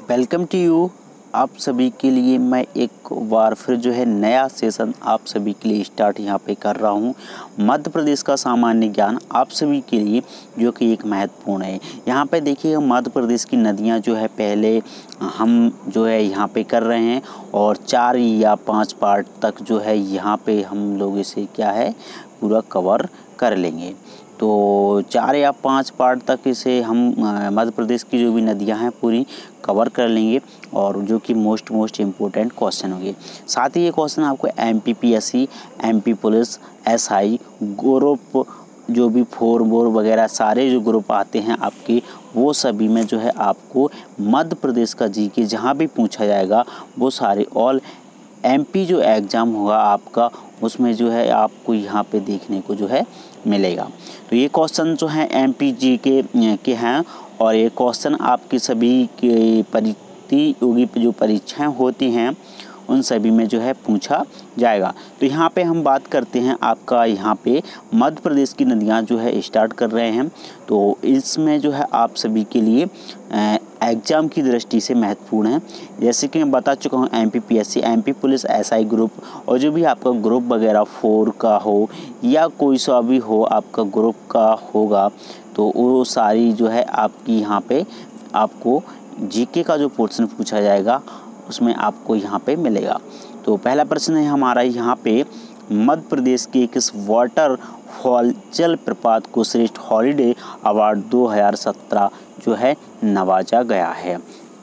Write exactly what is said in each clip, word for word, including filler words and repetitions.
Welcome to you. आप सभी के लिए मैं एक बार फिर जो है नया सेशन आप सभी के लिए स्टार्ट यहाँ पे कर रहा हूँ। मध्य प्रदेश का सामान्य ज्ञान आप सभी के लिए जो कि एक महत्वपूर्ण है। यहाँ पे देखिए मध्य प्रदेश की नदियाँ जो है पहले हम जो है यहाँ पे कर रहे हैं और चार या पाँच पार्ट तक जो है यहाँ पे हम लोग इसे क्या है पूरा कवर कर लेंगे। तो चार या पाँच पार्ट तक इसे हम मध्य प्रदेश की जो भी नदियां हैं पूरी कवर कर लेंगे और जो कि मोस्ट मोस्ट इम्पोर्टेंट क्वेश्चन होंगे। साथ ही ये क्वेश्चन आपको M P P S C, M P police, S I group जो भी फोर बोर वगैरह सारे जो ग्रुप आते हैं आपके, वो सभी में जो है आपको मध्य प्रदेश का जी के जहाँ भी पूछा जाएगा वो सारे ऑल एमपी जो एग्ज़ाम होगा आपका उसमें जो है आपको यहाँ पे देखने को जो है मिलेगा। तो ये क्वेश्चन जो हैं एमपी जी के के हैं और ये क्वेश्चन आपकी सभी के प्रतियोगी जो परीक्षाएं होती हैं उन सभी में जो है पूछा जाएगा। तो यहाँ पे हम बात करते हैं आपका यहाँ पे मध्य प्रदेश की नदियाँ जो है स्टार्ट कर रहे हैं। तो इसमें जो है आप सभी के लिए एग्ज़ाम की दृष्टि से महत्वपूर्ण है। जैसे कि मैं बता चुका हूँ M P P S C, M P police, S I group और जो भी आपका ग्रुप वगैरह फोर का हो या कोई सा भी हो आपका ग्रुप का होगा तो वो सारी जो है आपकी यहाँ पे आपको जीके का जो पोर्शन पूछा जाएगा उसमें आपको यहाँ पे मिलेगा। तो पहला प्रश्न है हमारा यहाँ पे मध्य प्रदेश के किस वाटरफॉल जलप्रपात को श्रेष्ठ हॉलीडे अवार्ड दो हज़ार सत्रह जो है नवाजा गया है।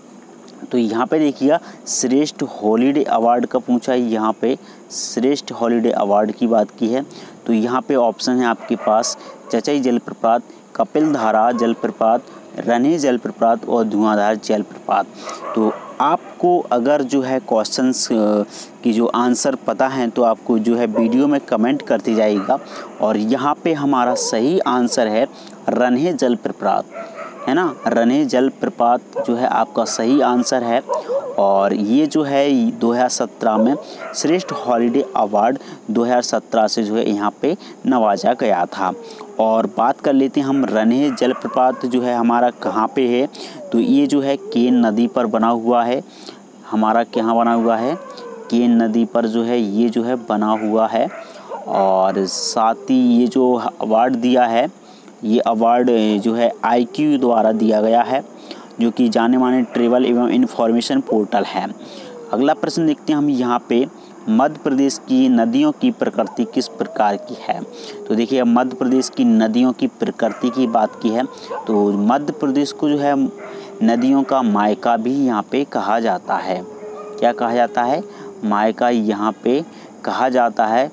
तो यहाँ पे देखिएगा श्रेष्ठ हॉलीडे अवार्ड का पूछा है, यहाँ पे श्रेष्ठ हॉलीडे अवार्ड की बात की है। तो यहाँ पे ऑप्शन है आपके पास चचई जलप्रपात, कपिलधारा जलप्रपात, रन्हे जलप्रपात और धुआंधार जलप्रपात। तो आपको अगर जो है क्वेश्चंस की जो आंसर पता है तो आपको जो है वीडियो में कमेंट करते जाइएगा। और यहाँ पे हमारा सही आंसर है रन्हे जलप्रपात, है ना। रन्हे जलप्रपात जो है आपका सही आंसर है और ये जो है दो हज़ार सत्रह में श्रेष्ठ हॉलीडे अवार्ड दो हज़ार सत्रह से जो है यहाँ पे नवाजा गया था। और बात कर लेते हैं हम रन्हे जलप्रपात जो है हमारा कहाँ पे है। तो ये जो है केन नदी पर बना हुआ है, हमारा कहाँ बना हुआ है केन नदी पर जो है ये जो है बना हुआ है। और साथ ही ये जो अवार्ड दिया है ये अवार्ड जो है आई क्यू द्वारा दिया गया है जो कि जाने माने ट्रेवल एवं इंफॉर्मेशन पोर्टल है। अगला प्रश्न देखते हैं हम यहाँ पे मध्य प्रदेश की नदियों की प्रकृति किस प्रकार की है। तो देखिए मध्य प्रदेश की नदियों की प्रकृति की बात की है तो मध्य प्रदेश को जो है नदियों का मायका भी यहाँ पे कहा जाता है। क्या कहा जाता है? मायका यहाँ पे कहा जाता है।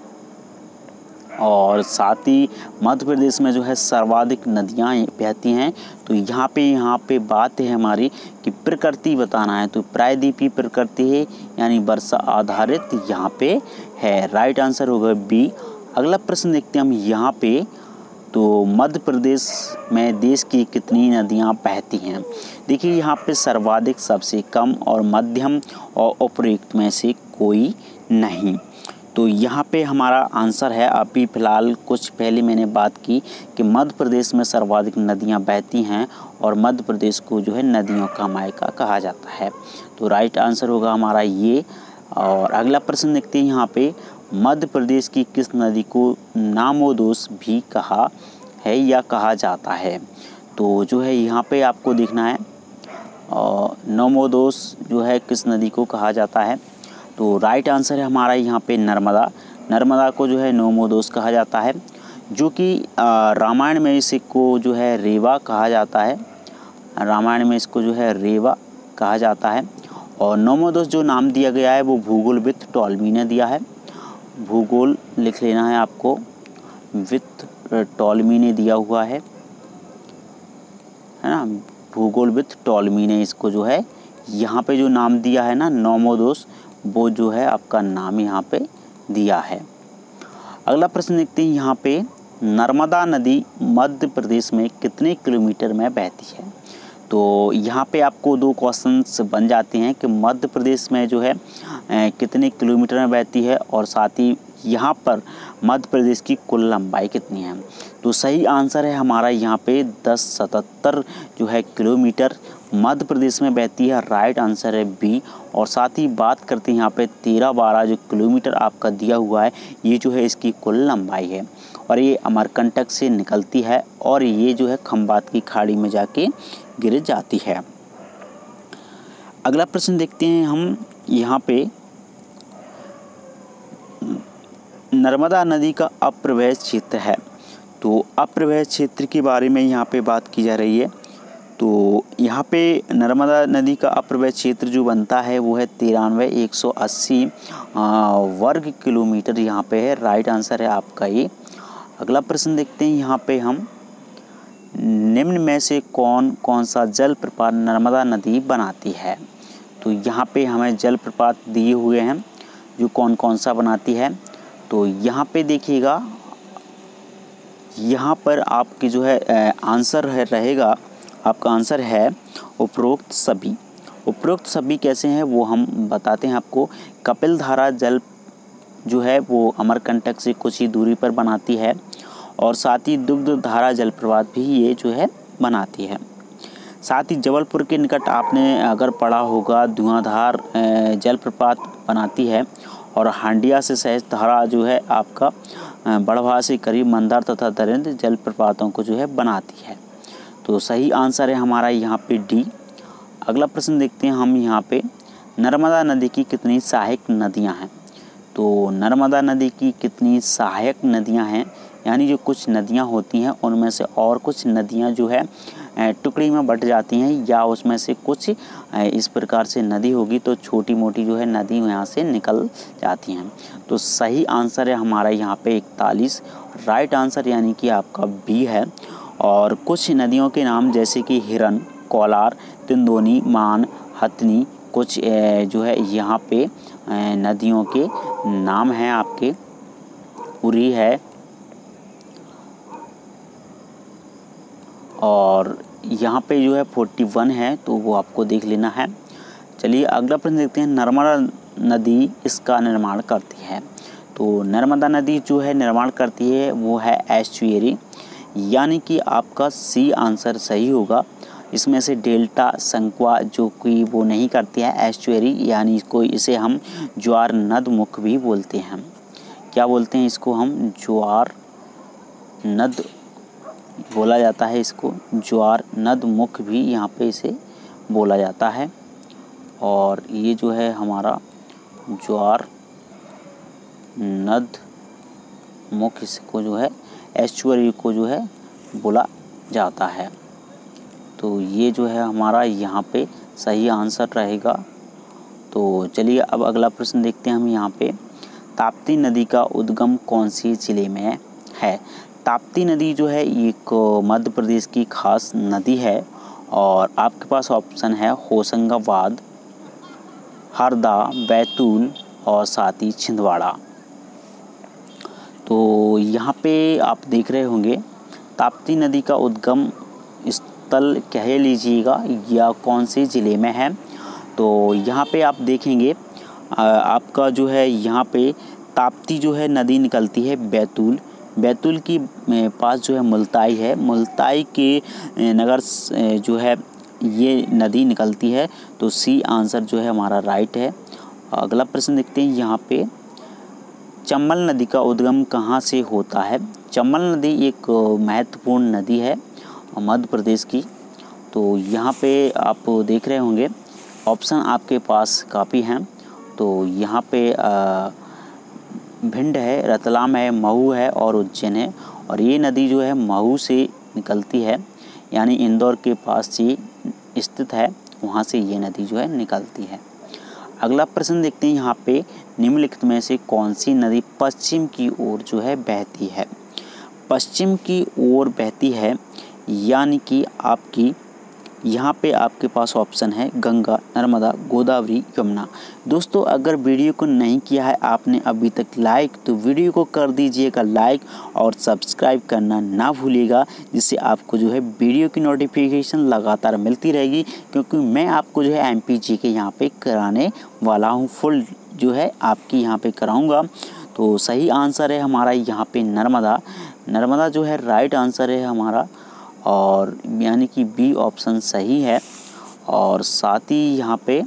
और साथ ही मध्य प्रदेश में जो है सर्वाधिक नदियाँ बहती हैं। तो यहाँ पे यहाँ पे बात है हमारी कि प्रकृति बताना है तो प्रायद्वीपीय प्रकृति है यानी वर्षा आधारित यहाँ पे है। राइट आंसर होगा बी। अगला प्रश्न देखते हैं हम यहाँ पे तो मध्य प्रदेश में देश की कितनी नदियाँ बहती हैं। देखिए यहाँ पे सर्वाधिक, सबसे कम और मध्यम और उपयुक्त में से कोई नहीं। तो यहाँ पे हमारा आंसर है अभी फ़िलहाल कुछ पहले मैंने बात की कि मध्य प्रदेश में सर्वाधिक नदियाँ बहती हैं और मध्य प्रदेश को जो है नदियों का मायका कहा जाता है। तो राइट आंसर होगा हमारा ये। और अगला प्रश्न देखते हैं यहाँ पे मध्य प्रदेश की किस नदी को नामोदोस भी कहा है या कहा जाता है। तो जो है यहाँ पे आपको देखना है और नामोदोस जो है किस नदी को कहा जाता है। तो राइट आंसर है हमारा यहाँ पे नर्मदा। नर्मदा को जो है नामोदोस कहा जाता है जो कि रामायण में इसको जो है रेवा कहा जाता है। रामायण में इसको जो है रेवा कहा जाता है। और नामोदोस जो नाम दिया गया है वो भूगोलविद टॉलमी ने दिया है। भूगोल लिख लेना है आपको, विद टॉलमी ने दिया हुआ है, है ना। भूगोलविद टॉलमी ने इसको जो है यहाँ पे जो नाम दिया है ना नामोदोस, वो जो है आपका नाम यहाँ पे दिया है। अगला प्रश्न देखते हैं यहाँ पे नर्मदा नदी मध्य प्रदेश में कितने किलोमीटर में बहती है। तो यहाँ पे आपको दो क्वेश्चंस बन जाते हैं कि मध्य प्रदेश में जो है कितने किलोमीटर में बहती है और साथ ही यहाँ पर मध्य प्रदेश की कुल लंबाई कितनी है? तो सही आंसर है हमारा यहाँ पे दस सतहत्तर जो है किलोमीटर मध्य प्रदेश में बहती है। राइट आंसर है बी। और साथ ही बात करते हैं यहाँ पे तेरह बारह जो किलोमीटर आपका दिया हुआ है, ये जो है इसकी कुल लंबाई है और ये अमरकंटक से निकलती है और ये जो है खंबात की खाड़ी में जाके गिर जाती है। अगला प्रश्न देखते हैं हम यहाँ पे, नर्मदा नदी का अपप्रवह क्षेत्र है। तो अपप्रवह क्षेत्र के बारे में यहाँ पे बात की जा रही है। तो यहाँ पे नर्मदा नदी का अपप्रवह क्षेत्र जो बनता है वो है तिरानवे एक सौ अस्सी वर्ग किलोमीटर यहाँ पे है। राइट आंसर है आपका ये। अगला प्रश्न देखते हैं यहाँ पे हम, निम्न में से कौन कौन सा जलप्रपात नर्मदा नदी बनाती है? तो यहाँ पे हमें जलप्रपात दिए हुए हैं जो कौन कौन सा बनाती है। तो यहाँ पे देखिएगा, यहाँ पर आपकी जो है आंसर है रहेगा, आपका आंसर है उपरोक्त सभी। उपरोक्त सभी कैसे हैं वो हम बताते हैं आपको। कपिलधारा जल जो है वो अमरकंटक से कुछ ही दूरी पर बनाती है और साथ ही दुग्धधारा जलप्रपात भी ये जो है बनाती है। साथ ही जबलपुर के निकट आपने अगर पढ़ा होगा धुआंधार जलप्रपात बनाती है और हांडिया से सहज धारा जो है आपका बड़भा से करीब मंदार तथा दरिंद जलप्रपातों को जो है बनाती है। तो सही आंसर है हमारा यहाँ पे डी। अगला प्रश्न देखते हैं हम यहाँ पे, नर्मदा नदी की कितनी सहायक नदियाँ हैं? तो नर्मदा नदी की कितनी सहायक नदियाँ हैं, यानी जो कुछ नदियाँ होती हैं उनमें से और कुछ नदियाँ जो है टुकड़ी में बट जाती हैं या उसमें से कुछ इस प्रकार से नदी होगी तो छोटी मोटी जो है नदी यहाँ से निकल जाती हैं। तो सही आंसर है हमारा यहाँ पे इकतालीस। राइट आंसर यानी कि आपका बी है। और कुछ नदियों के नाम जैसे कि हिरन, कोलार, तिंदोनी, मान, हथनी कुछ जो है यहाँ पे नदियों के नाम हैं आपके। उरी है और यहाँ पे जो है इकतालीस है तो वो आपको देख लेना है। चलिए अगला प्रश्न देखते हैं, नर्मदा नदी इसका निर्माण करती है। तो नर्मदा नदी जो है निर्माण करती है वो है एस्चुएरी, यानी कि आपका सी आंसर सही होगा। इसमें से डेल्टा संक्वा जो कि वो नहीं करती है एस्चुएरी, यानी इसको इसे हम ज्वार नद मुख भी बोलते हैं। क्या बोलते हैं इसको हम? ज्वार नद बोला जाता है, इसको ज्वार नद मुख भी यहाँ पे इसे बोला जाता है। और ये जो है हमारा ज्वार नद मुख, इसको जो है एस्चुअरी को जो है बोला जाता है। तो ये जो है हमारा यहाँ पे सही आंसर रहेगा। तो चलिए अब अगला प्रश्न देखते हैं हम यहाँ पे, ताप्ती नदी का उद्गम कौन सी जिले में है? ताप्ती नदी जो है एक मध्य प्रदेश की खास नदी है और आपके पास ऑप्शन है होशंगाबाद, हरदा, बैतूल और साथ ही छिंदवाड़ा। तो यहाँ पे आप देख रहे होंगे ताप्ती नदी का उद्गम स्थल कह लीजिएगा या कौन से ज़िले में है। तो यहाँ पे आप देखेंगे आपका जो है यहाँ पे ताप्ती जो है नदी निकलती है बैतूल। बैतूल की पास जो है मुल्ताई है, मुल्ताई के नगर जो है ये नदी निकलती है। तो सी आंसर जो है हमारा राइट है। अगला प्रश्न देखते हैं यहाँ पे, चंबल नदी का उद्गम कहाँ से होता है? चंबल नदी एक महत्वपूर्ण नदी है मध्य प्रदेश की। तो यहाँ पे आप देख रहे होंगे ऑप्शन आपके पास काफ़ी हैं। तो यहाँ पे आ, भिंड है, रतलाम है, महू है और उज्जैन है। और ये नदी जो है महू से निकलती है, यानी इंदौर के पास ये स्थित है, वहाँ से ये नदी जो है निकलती है। अगला प्रश्न देखते हैं यहाँ पे, निम्नलिखित में से कौन सी नदी पश्चिम की ओर जो है बहती है? पश्चिम की ओर बहती है, यानी कि आपकी यहाँ पे आपके पास ऑप्शन है गंगा, नर्मदा, गोदावरी, यमुना। दोस्तों अगर वीडियो को नहीं किया है आपने अभी तक लाइक, तो वीडियो को कर दीजिएगा लाइक और सब्सक्राइब करना ना भूलिएगा, जिससे आपको जो है वीडियो की नोटिफिकेशन लगातार मिलती रहेगी, क्योंकि मैं आपको जो है एम पी जी के यहाँ पे कराने वाला हूँ, फुल जो है आपकी यहाँ पे कराऊँगा। तो सही आंसर है हमारा यहाँ पे नर्मदा। नर्मदा जो है राइट आंसर है हमारा, और यानी कि बी ऑप्शन सही है। और साथ ही यहाँ पे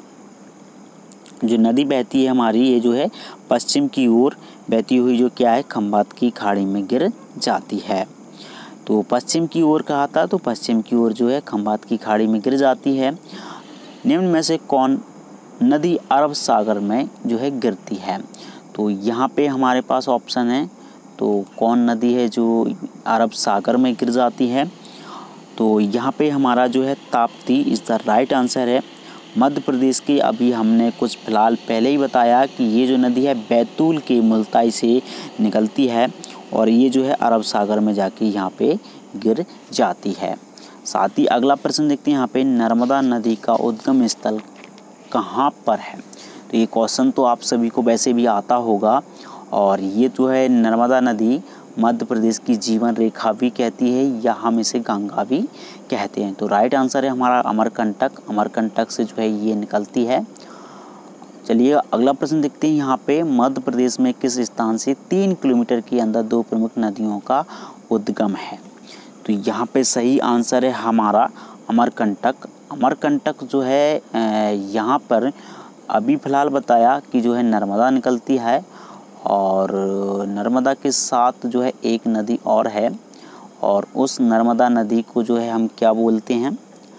जो नदी बहती है हमारी, ये जो है पश्चिम की ओर बहती हुई जो क्या है खंभात की खाड़ी में गिर जाती है। तो पश्चिम की ओर कहा था, तो पश्चिम की ओर जो है खंभात की खाड़ी में गिर जाती है। निम्न में से कौन नदी अरब सागर में जो है गिरती है? तो यहाँ पे हमारे पास ऑप्शन है, तो कौन नदी है जो अरब सागर में गिर जाती है? तो यहाँ पे हमारा जो है Tapti is the right answer है। मध्य प्रदेश की, अभी हमने कुछ फिलहाल पहले ही बताया कि ये जो नदी है बैतूल के मुल्ताई से निकलती है, और ये जो है अरब सागर में जाके यहाँ पे गिर जाती है। साथ ही अगला प्रश्न देखते हैं यहाँ पे, नर्मदा नदी का उद्गम स्थल कहाँ पर है? तो ये क्वेश्चन तो आप सभी को वैसे भी आता होगा, और ये जो है नर्मदा नदी मध्य प्रदेश की जीवन रेखा भी कहती है, या हम इसे गंगा भी कहते हैं। तो राइट आंसर है हमारा अमरकंटक। अमरकंटक से जो है ये निकलती है। चलिए अगला प्रश्न देखते हैं यहाँ पे, मध्य प्रदेश में किस स्थान से तीन किलोमीटर के अंदर दो प्रमुख नदियों का उद्गम है? तो यहाँ पे सही आंसर है हमारा अमरकंटक। अमरकंटक जो है यहाँ पर अभी फ़िलहाल बताया कि जो है नर्मदा निकलती है, और नर्मदा के साथ जो है एक नदी और है, और उस नर्मदा नदी को जो है हम क्या बोलते हैं,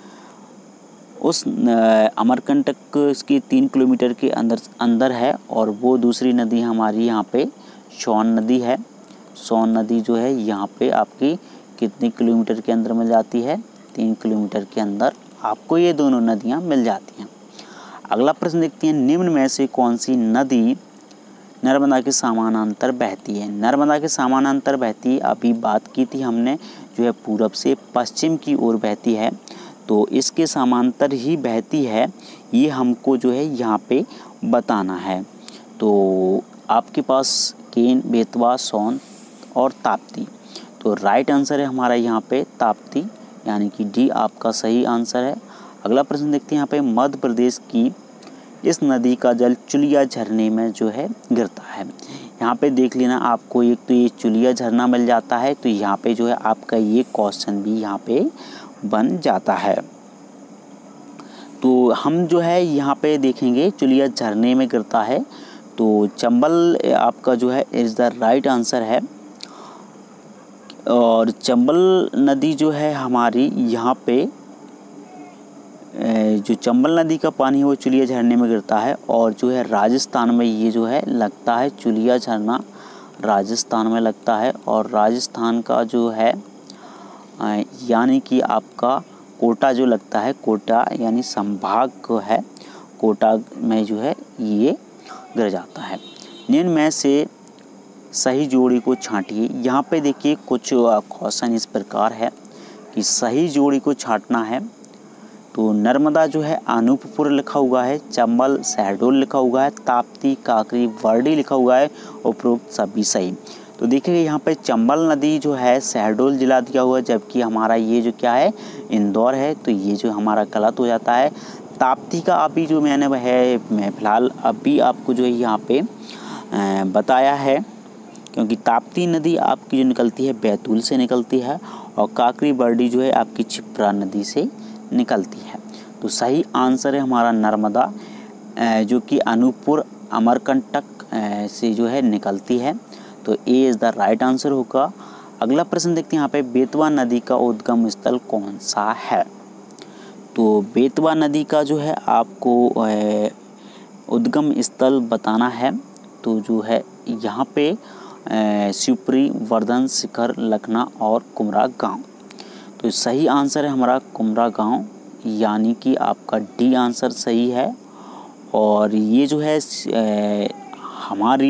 उस अमरकंटक इसकी तीन किलोमीटर के अंदर अंदर है, और वो दूसरी नदी हमारी यहाँ पे सोन नदी है। सोन नदी जो है यहाँ पे आपकी कितने किलोमीटर के अंदर मिल जाती है? तीन किलोमीटर के अंदर आपको ये दोनों नदियाँ मिल जाती हैं। अगला प्रश्न देखते हैं, निम्न में से कौन सी नदी नर्मदा के समानांतर बहती है? नर्मदा के समानांतर बहती, अभी बात की थी हमने, जो है पूरब से पश्चिम की ओर बहती है, तो इसके समांतर ही बहती है, ये हमको जो है यहाँ पे बताना है। तो आपके पास केन, बेतवा, सोन और ताप्ती, तो राइट आंसर है हमारा यहाँ पे ताप्ती, यानी कि डी आपका सही आंसर है। अगला प्रश्न देखते हैं यहाँ पे, मध्य प्रदेश की इस नदी का जल चुलिया झरने में जो है गिरता है। यहाँ पे देख लेना, आपको एक तो ये चुलिया झरना मिल जाता है, तो यहाँ पे जो है आपका ये क्वेश्चन भी यहाँ पे बन जाता है। तो हम जो है यहाँ पे देखेंगे चुलिया झरने में गिरता है, तो चंबल आपका जो है इज़ द राइट आंसर है। और चंबल नदी जो है हमारी यहाँ पे, जो चंबल नदी का पानी है वो चुलिया झरने में गिरता है, और जो है राजस्थान में ये जो है लगता है चुलिया झरना, राजस्थान में लगता है। और राजस्थान का जो है यानी कि आपका कोटा जो लगता है, कोटा यानी संभाग को है, कोटा में जो है ये गिर जाता है। निम्न में से सही जोड़ी को छांटिए। यहाँ पे देखिए कुछ क्वेश्चन इस प्रकार है कि सही जोड़ी को छांटना है, तो नर्मदा जो है अनूपपुर लिखा हुआ है, चंबल शहडोल लिखा हुआ है, ताप्ती काकरी वर्डी लिखा हुआ है, उपरोक्त सभी सही। तो देखिए यहाँ पे चंबल नदी जो है शहडोल जिला दिया हुआ है, जबकि हमारा ये जो क्या है इंदौर है, तो ये जो हमारा गलत हो जाता है। ताप्ती का अभी जो मैंने वह है मैं फ़िलहाल अभी आपको जो है यहाँ पे बताया है, क्योंकि ताप्ती नदी आपकी जो निकलती है बैतूल से निकलती है, और काकरी बर्डी जो है आपकी छिप्रा नदी से निकलती है। तो सही आंसर है हमारा नर्मदा, जो कि अनूपपुर अमरकंटक से जो है निकलती है, तो A is the right answer होगा। अगला प्रश्न देखते हैं यहाँ पे, बेतवा नदी का उद्गम स्थल कौन सा है? तो बेतवा नदी का जो है आपको उद्गम स्थल बताना है, तो जो है यहाँ पे शिवपुरी, वर्धन, शिखर, लखना और कुमरा गांव। तो सही आंसर है हमारा कुमरा गांव, यानी कि आपका डी आंसर सही है। और ये जो है ए, हमारी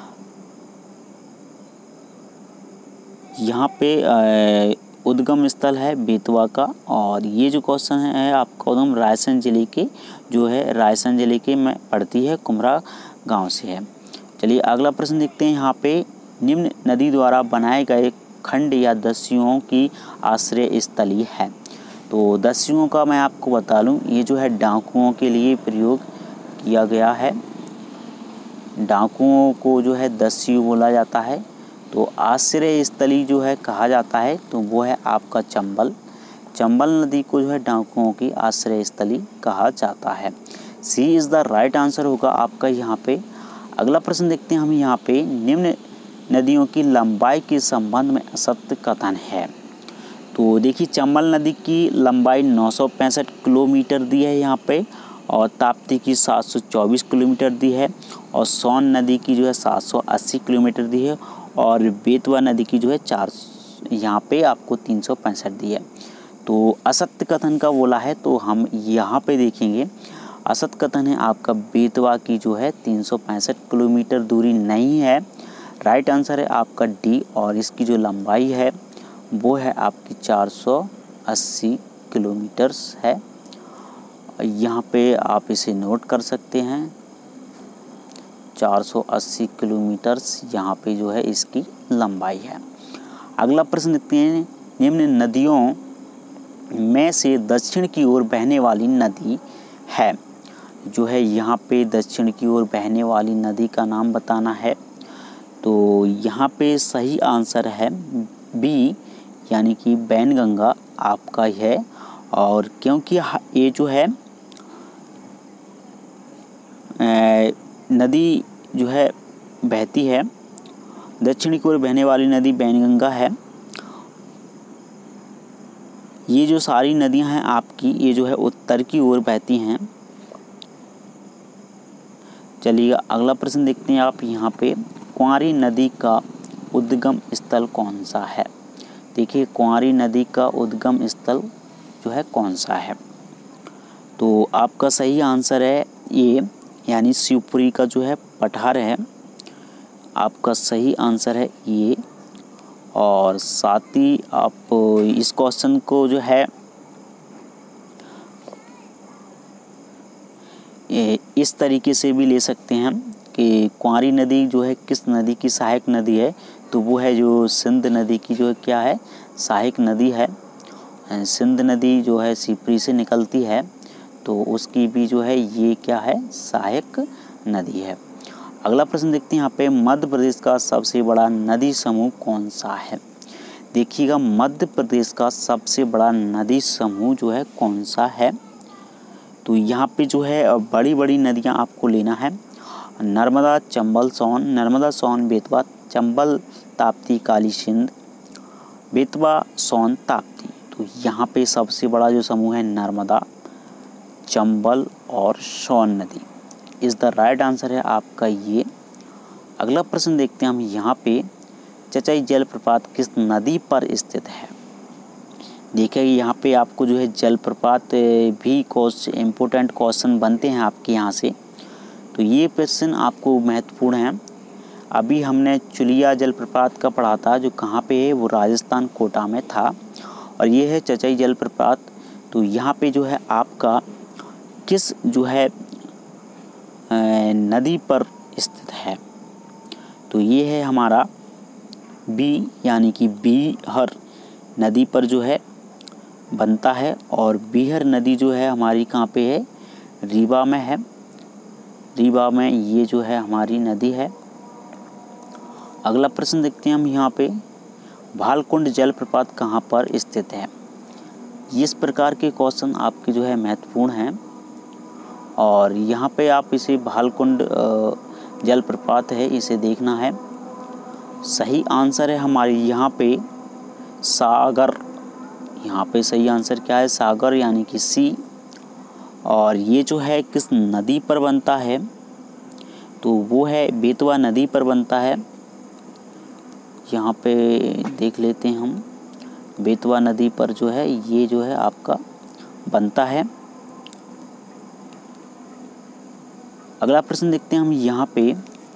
यहाँ पे उद्गम स्थल है बेतवा का, और ये जो क्वेश्चन है आपका उद्गम रायसेन जिले के जो है रायसेन जिले के में पड़ती है, कुमरा गांव से है। चलिए अगला प्रश्न देखते हैं यहाँ पे, निम्न नदी द्वारा बनाए गए खंड या दस्युओं की आश्रय स्थली है। तो दस्युओं का मैं आपको बता लूँ, ये जो है डाकुओं के लिए प्रयोग किया गया है। डाकुओं को जो है दस्यु बोला जाता है। तो आश्रय स्थली जो है कहा जाता है तो वो है आपका चंबल। चंबल नदी को जो है डाकुओं की आश्रय स्थली कहा जाता है। C is the right answer होगा आपका यहाँ पे। अगला प्रश्न देखते हैं हम यहाँ पे, निम्न नदियों की लंबाई के संबंध में असत्य कथन है। तो देखिए चंबल नदी की लंबाई नौ सौ पैंसठ किलोमीटर दी है यहाँ पे, और ताप्ती की सात सौ चौबीस किलोमीटर दी है, और सोन नदी की जो है सात सौ अस्सी किलोमीटर दी है, और बेतवा नदी की जो है चार यहाँ पे आपको तीन सौ पैंसठ दी है। तो असत्य कथन का बोला है तो हम यहाँ पे देखेंगे असत्य कथन है आपका बेतवा की जो है तीन सौ पैंसठ किलोमीटर दूरी नहीं है। राइट आंसर है आपका डी, और इसकी जो लंबाई है वो है आपकी चार सौ अस्सी किलोमीटर्स है। यहाँ पे आप इसे नोट कर सकते हैं, चार सौ अस्सी किलोमीटर्स यहाँ पे जो है इसकी लंबाई है। अगला प्रश्न देखते हैं, निम्न नदियों में से दक्षिण की ओर बहने वाली नदी है। जो है यहाँ पे दक्षिण की ओर बहने वाली नदी का नाम बताना है। तो यहाँ पे सही आंसर है बी, यानी कि बैनगंगा आपका है। और क्योंकि ये जो है नदी जो है बहती है, दक्षिण की ओर बहने वाली नदी बैनगंगा है। ये जो सारी नदियां हैं आपकी, ये जो है उत्तर की ओर बहती हैं। चलिए अगला प्रश्न देखते हैं आप यहाँ पे, कुंवारी नदी का उद्गम स्थल कौन सा है। देखिए कुंवारी नदी का उद्गम स्थल जो है कौन सा है। तो आपका सही आंसर है ये, यानी शिवपुरी का जो है पठार है, आपका सही आंसर है ये। और साथ ही आप इस क्वेश्चन को जो है इस तरीके से भी ले सकते हैं कि कुंवारी नदी जो है किस नदी की सहायक नदी है, तो वो है जो सिंध नदी की जो है क्या है, सहायक नदी है। सिंध नदी जो है शिवपुरी से निकलती है, तो उसकी भी जो है ये क्या है, सहायक नदी है। अगला प्रश्न देखते हैं यहाँ पे, मध्य प्रदेश का सबसे बड़ा नदी समूह कौन सा है। देखिएगा मध्य प्रदेश का सबसे बड़ा नदी समूह जो है कौन सा है। तो यहाँ पे जो है बड़ी बड़ी नदियाँ आपको लेना है, नर्मदा, चंबल, सोन, नर्मदा, सोन, बेतवा, चंबल, ताप्ती, काली सिंध, बेतवा, सोन, ताप्ती। तो यहाँ पे सबसे बड़ा जो समूह है नर्मदा, चंबल और सोन नदी इज़ द राइट आंसर है आपका ये। अगला प्रश्न देखते हैं हम यहाँ पे, चचाई जलप्रपात किस नदी पर स्थित है। देखिए यहाँ पे आपको जो है जलप्रपात भी क्वेश्चन इम्पोर्टेंट क्वेश्चन बनते हैं आपके यहाँ से, तो ये प्रश्न आपको महत्वपूर्ण है। अभी हमने चुलिया जलप्रपात का पढ़ा था, जो कहाँ पे है, वो राजस्थान कोटा में था, और ये है चचाई जलप्रपात। तो यहाँ पे जो है आपका किस जो है नदी पर स्थित है, तो ये है हमारा बी, यानी कि बीहर नदी पर जो है बनता है। और बीहर नदी जो है हमारी कहाँ पे है, रीवा में है, रीवा में ये जो है हमारी नदी है। अगला प्रश्न देखते हैं हम यहाँ पे, भालकुंड जलप्रपात कहाँ पर स्थित है। इस प्रकार के क्वेश्चन आपके जो है महत्वपूर्ण हैं, और यहाँ पे आप इसे भालकुंड जलप्रपात है इसे देखना है। सही आंसर है हमारे यहाँ पे सागर, यहाँ पे सही आंसर क्या है, सागर, यानी कि सी। और ये जो है किस नदी पर बनता है, तो वो है बेतवा नदी पर बनता है। यहाँ पे देख लेते हैं हम, बेतवा नदी पर जो है ये जो है आपका बनता है। अगला प्रश्न देखते हैं हम यहाँ पे,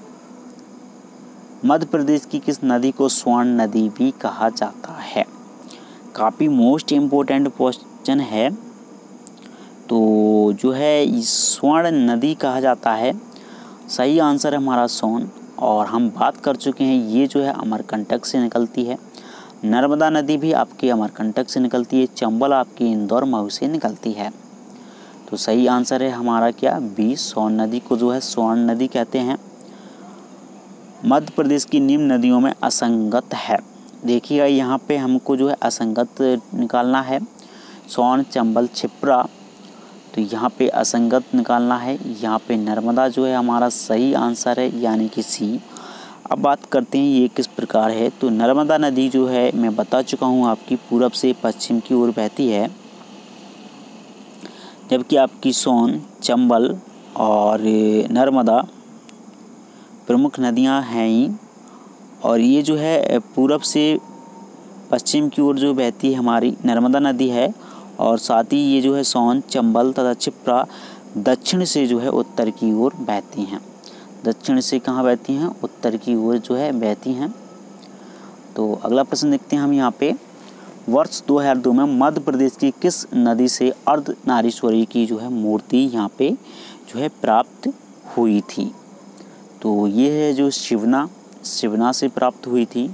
मध्य प्रदेश की किस नदी को स्वर्ण नदी भी कहा जाता है। काफ़ी मोस्ट इम्पोर्टेंट क्वेश्चन है। तो जो है स्वर्ण नदी कहा जाता है, सही आंसर है हमारा सोन। और हम बात कर चुके हैं, ये जो है अमरकंटक से निकलती है। नर्मदा नदी भी आपकी अमरकंटक से निकलती है। चंबल आपकी इंदौर मऊ से निकलती है। तो सही आंसर है हमारा क्या, बी, सोन नदी को जो है स्वर्ण नदी कहते हैं। मध्य प्रदेश की निम्न नदियों में असंगत है। देखिएगा यहाँ पे हमको जो है असंगत निकालना है, सोन, चंबल, क्षिप्रा, तो यहाँ पे असंगत निकालना है। यहाँ पे नर्मदा जो है हमारा सही आंसर है, यानी कि सी। अब बात करते हैं ये किस प्रकार है। तो नर्मदा नदी जो है मैं बता चुका हूँ आपकी पूरब से पश्चिम की ओर बहती है, जबकि आपकी सोन, चंबल और नर्मदा प्रमुख नदियाँ हैं ही, और ये जो है पूरब से पश्चिम की ओर जो बहती है हमारी नर्मदा नदी है, और साथ ही ये जो है सोन, चंबल तथा क्षिप्रा दक्षिण से जो है उत्तर की ओर बहती हैं। दक्षिण से कहाँ बहती हैं? उत्तर की ओर जो है बहती हैं। तो अगला प्रश्न देखते हैं हम यहाँ पे। वर्ष दो हज़ार दो में मध्य प्रदेश की किस नदी से अर्धनारीश्वरी की जो है मूर्ति यहाँ पे जो है प्राप्त हुई थी? तो ये है जो शिवना, शिवना से प्राप्त हुई थी,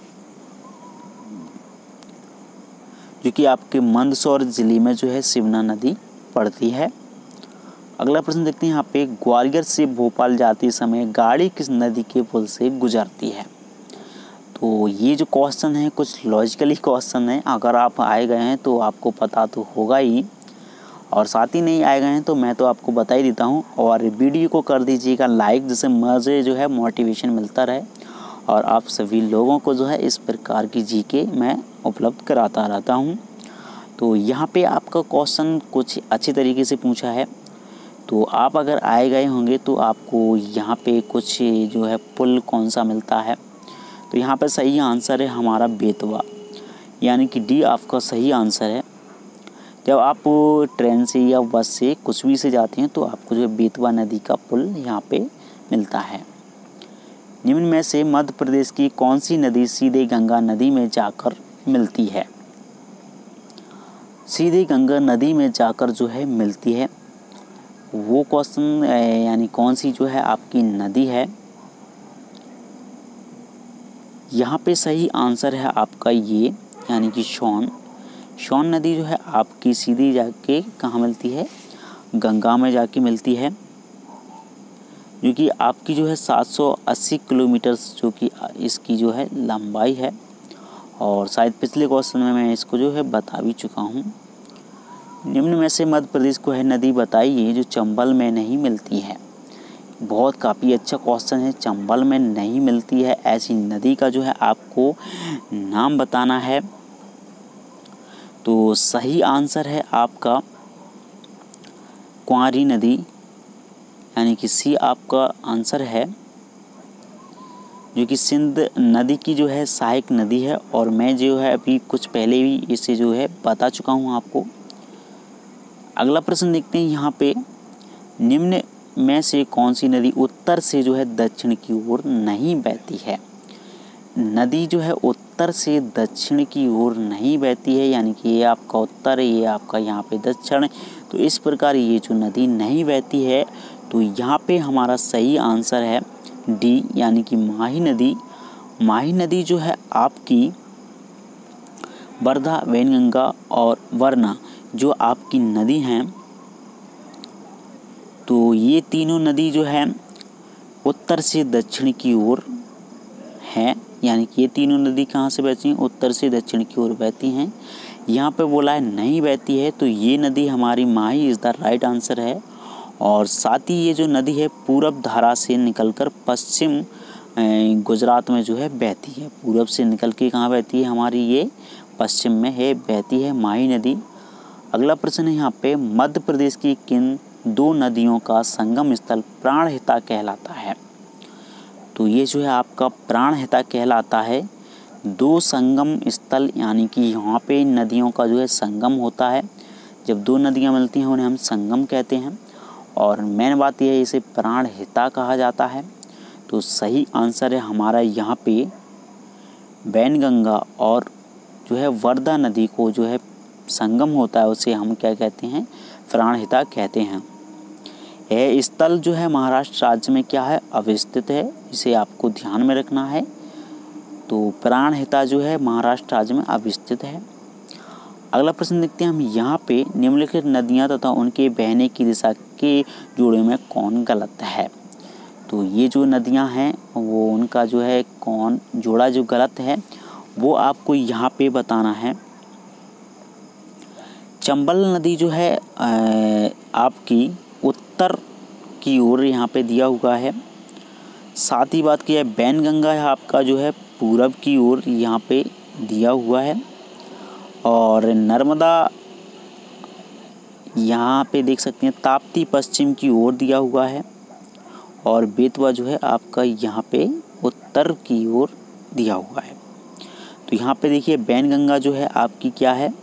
जो कि आपके मंदसौर जिले में जो है शिवना नदी पड़ती है। अगला प्रश्न देखते हैं यहाँ पे। ग्वालियर से भोपाल जाते समय गाड़ी किस नदी के पुल से गुजरती है? तो ये जो क्वेश्चन है कुछ लॉजिकली क्वेश्चन है। अगर आप आए गए हैं तो आपको पता तो होगा ही, और साथ ही नहीं आए गए हैं तो मैं तो आपको बता ही देता हूँ। और वीडियो को कर दीजिएगा लाइक, जिससे मुझे जो है मोटिवेशन मिलता रहे, और आप सभी लोगों को जो है इस प्रकार की जीके मैं उपलब्ध कराता रहता हूँ। तो यहाँ पे आपका क्वेश्चन कुछ अच्छी तरीके से पूछा है। तो आप अगर आए गए होंगे तो आपको यहाँ पे कुछ जो है पुल कौन सा मिलता है? तो यहाँ पे सही आंसर है हमारा बेतवा, यानी कि डी आपका सही आंसर है। जब आप ट्रेन से या बस से कुछ भी से जाते हैं तो आपको जो है बेतवा नदी का पुल यहाँ पे मिलता है। निम्न में से मध्य प्रदेश की कौन सी नदी सीधे गंगा नदी में जाकर मिलती है? सीधे गंगा नदी में जाकर जो है मिलती है, वो क्वेश्चन यानी कौन सी जो है आपकी नदी है? यहाँ पे सही आंसर है आपका ये, यानी कि सोन। सोन नदी जो है आपकी सीधी जाके कहाँ मिलती है? गंगा में जाके मिलती है, जो कि आपकी जो है सात सौ अस्सी किलोमीटर जो कि इसकी जो है लंबाई है। और शायद पिछले क्वेश्चन में मैं इसको जो है बता भी चुका हूँ। निम्न में से मध्य प्रदेश को है नदी बताइए जो चंबल में नहीं मिलती है। बहुत काफ़ी अच्छा क्वेश्चन है। चंबल में नहीं मिलती है ऐसी नदी का जो है आपको नाम बताना है। तो सही आंसर है आपका कुंवारी नदी, यानी कि सी आपका आंसर है, जो कि सिंध नदी की जो है सहायक नदी है। और मैं जो है अभी कुछ पहले भी इसे जो है बता चुका हूँ आपको। अगला प्रश्न देखते हैं यहाँ पे। निम्न में से कौन सी नदी उत्तर से जो है दक्षिण की ओर नहीं बहती है? नदी जो है उत्तर से दक्षिण की ओर नहीं बहती है, यानी कि ये आपका उत्तर है, ये आपका यहाँ पे दक्षिण। तो इस प्रकार ये जो नदी नहीं बहती है, तो यहाँ पे हमारा सही आंसर है डी, यानी कि माही नदी। माही नदी जो है आपकी वर्धा, वैनगंगा और वरना जो आपकी नदी हैं, तो ये तीनों नदी जो है उत्तर से दक्षिण की ओर हैं, यानी कि ये तीनों नदी कहाँ से बहती हैं? उत्तर से दक्षिण की ओर बहती हैं। यहाँ पे बोला है नहीं बहती है, तो ये नदी हमारी Mahi is the right answer है। और साथ ही ये जो नदी है पूरब धारा से निकलकर पश्चिम गुजरात में जो है बहती है। पूरब से निकल के कहाँ बहती है? हमारी ये पश्चिम में है बहती है माही नदी। अगला प्रश्न है यहाँ पे। मध्य प्रदेश की किन दो नदियों का संगम स्थल प्राणहिता कहलाता है? तो ये जो है आपका प्राणहिता कहलाता है। दो संगम स्थल, यानी कि यहाँ पे नदियों का जो है संगम होता है। जब दो नदियाँ मिलती हैं उन्हें हम संगम कहते हैं, और मेन बात यह है इसे प्राणहिता कहा जाता है। तो सही आंसर है हमारा यहाँ पे वैनगंगा और जो है वर्धा नदी को जो है संगम होता है उसे हम क्या कहते हैं? प्राणहिता कहते हैं। यह स्थल जो है महाराष्ट्र राज्य में क्या है? अवस्थित है। इसे आपको ध्यान में रखना है। तो प्राणहिता जो है महाराष्ट्र राज्य में अवस्थित है। अगला प्रश्न देखते हैं हम यहाँ पे। निम्नलिखित नदियाँ तथा उनके बहने की दिशा के जोड़े में कौन गलत है? तो ये जो नदियां हैं वो उनका जो है कौन जोड़ा जो गलत है वो आपको यहाँ पे बताना है। चंबल नदी जो है आपकी उत्तर की ओर यहाँ पे दिया हुआ है। साथ ही बात की है बैनगंगा है आपका जो है पूरब की ओर यहाँ पे दिया हुआ है। और नर्मदा यहाँ पे देख सकते हैं ताप्ती पश्चिम की ओर दिया हुआ है। और बेतवा जो है आपका यहाँ पे उत्तर की ओर दिया हुआ है। तो यहाँ पे देखिए बैनगंगा जो है आपकी क्या है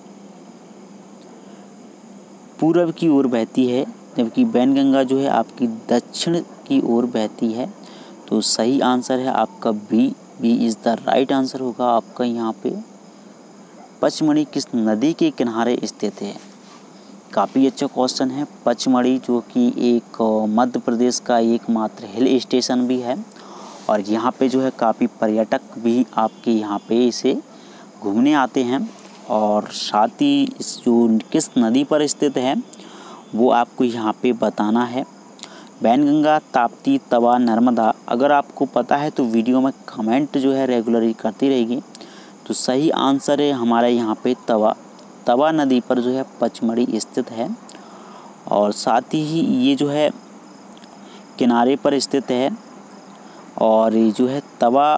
पूरब की ओर बहती है, जबकि बैनगंगा जो है आपकी दक्षिण की ओर बहती है। तो सही आंसर है आपका B. B is the right answer होगा आपका यहाँ पे। पचमढ़ी किस नदी के किनारे स्थित है? काफ़ी अच्छा क्वेश्चन है। पचमढ़ी जो कि एक मध्य प्रदेश का एकमात्र हिल स्टेशन भी है और यहाँ पे जो है काफ़ी पर्यटक भी आपके यहाँ पे इसे घूमने आते हैं। और साथ ही इस जो किस नदी पर स्थित है वो आपको यहाँ पे बताना है। बैनगंगा, ताप्ती, तवा, नर्मदा। अगर आपको पता है तो वीडियो में कमेंट जो है रेगुलरली करती रहेगी। तो सही आंसर है हमारा यहाँ पे तवा। तवा नदी पर जो है पचमढ़ी स्थित है और साथ ही ये जो है किनारे पर स्थित है। और ये जो है तवा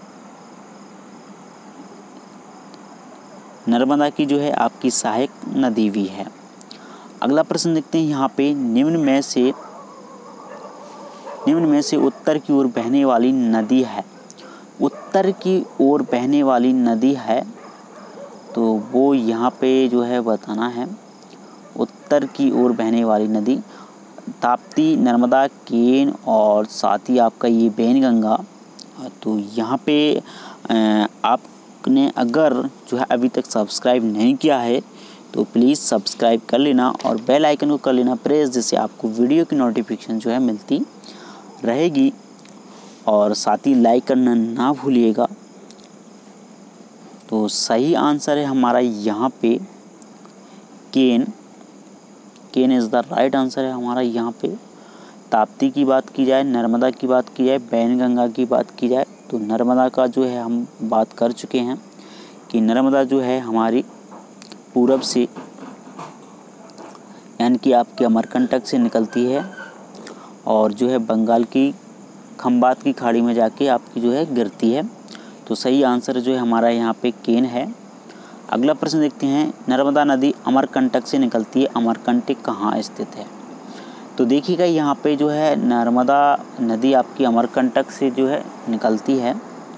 नर्मदा की जो है आपकी सहायक नदी भी है। अगला प्रश्न देखते हैं यहाँ पे निम्न में से निम्न में से उत्तर की ओर बहने वाली नदी है। उत्तर की ओर बहने वाली नदी है तो वो यहाँ पे जो है बताना है। उत्तर की ओर बहने वाली नदी ताप्ती, नर्मदा, केन और साथ ही आपका ये बैनगंगा। तो यहाँ पे आपने अगर जो है अभी तक सब्सक्राइब नहीं किया है तो प्लीज़ सब्सक्राइब कर लेना और बेल आइकन को कर लेना प्रेस, जिससे आपको वीडियो की नोटिफिकेशन जो है मिलती रहेगी। और साथ ही लाइक करना ना भूलिएगा। तो सही आंसर है हमारा यहाँ पे Ken. Ken is the right answer है हमारा यहाँ पे। ताप्ती की बात की जाए, नर्मदा की बात की जाए, बैनगंगा की बात की जाए तो नर्मदा का जो है हम बात कर चुके हैं कि नर्मदा जो है हमारी पूरब से यानी कि आपके अमरकंटक से निकलती है और जो है बंगाल की खंबात की खाड़ी में जाके आपकी जो है गिरती है। तो सही आंसर जो है हमारा यहाँ पे केन है। अगला प्रश्न देखते हैं नर्मदा नदी अमरकंटक से निकलती है, अमरकंटक कहाँ स्थित है? तो देखिएगा यहाँ पे जो है नर्मदा नदी आपकी अमरकंटक से जो है निकलती है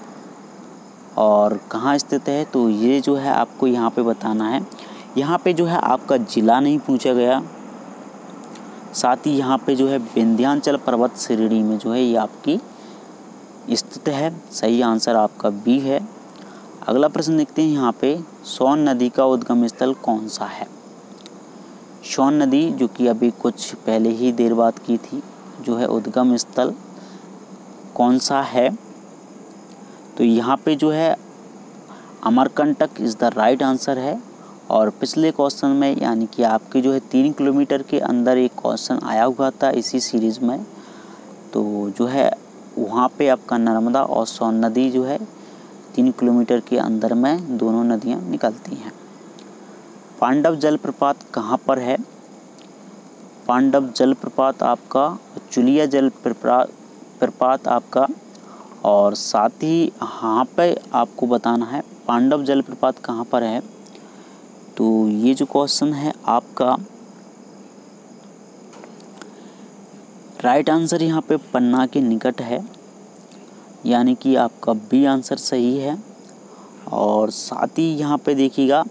और कहाँ स्थित है तो ये जो है आपको यहाँ पे बताना है। यहाँ पे जो है आपका ज़िला नहीं पूछा गया। साथ ही यहाँ पे जो है विंध्याचल पर्वत श्रेणी में जो है ये आपकी स्थित है। सही आंसर आपका बी है। अगला प्रश्न देखते हैं यहाँ पे सोन नदी का उद्गम स्थल कौन सा है? सोन नदी जो कि अभी कुछ पहले ही देर बाद की थी जो है उद्गम स्थल कौन सा है? तो यहाँ पे जो है Amarkantak is the right answer है। और पिछले क्वेश्चन में यानी कि आपके जो है तीन किलोमीटर के अंदर एक क्वेश्चन आया हुआ था इसी सीरीज़ में, तो जो है वहाँ पे आपका नर्मदा और सोन नदी जो है तीन किलोमीटर के अंदर में दोनों नदियाँ निकलती हैं। पांडव जलप्रपात कहाँ पर है? पांडव जलप्रपात आपका चुलिया जल प्रपात आपका। और साथ ही यहाँ पे आपको बताना है पांडव जलप्रपात कहाँ पर है। तो ये जो क्वेश्चन है आपका राइट आंसर यहाँ पे पन्ना के निकट है, यानी कि आपका बी आंसर सही है। और साथ ही यहाँ पे देखिएगा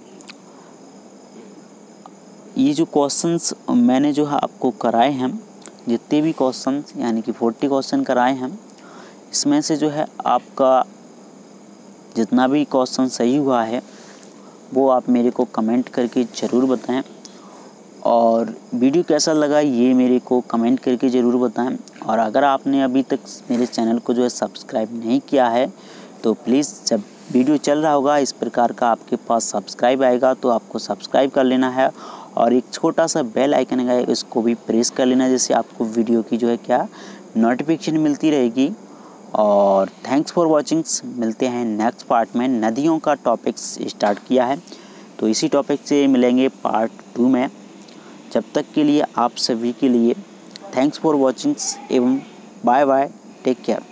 ये जो क्वेश्चंस मैंने जो है आपको कराए हैं, जितने भी क्वेश्चंस यानी कि चालीस क्वेश्चन कराए हैं, इसमें से जो है आपका जितना भी क्वेश्चन सही हुआ है वो आप मेरे को कमेंट करके ज़रूर बताएं। और वीडियो कैसा लगा ये मेरे को कमेंट करके ज़रूर बताएं। और अगर आपने अभी तक मेरे चैनल को जो है सब्सक्राइब नहीं किया है तो प्लीज़ जब वीडियो चल रहा होगा इस प्रकार का आपके पास सब्सक्राइब आएगा तो आपको सब्सक्राइब कर लेना है और एक छोटा सा बेल आइकन है इसको भी प्रेस कर लेना, जिससे आपको वीडियो की जो है क्या नोटिफिकेशन मिलती रहेगी। और थैंक्स फॉर वॉचिंग। मिलते हैं नेक्स्ट पार्ट में। नदियों का टॉपिक्स स्टार्ट किया है, तो इसी टॉपिक से मिलेंगे पार्ट टू में। जब तक के लिए आप सभी के लिए थैंक्स फॉर वॉचिंग एवं बाय बाय, टेक केयर।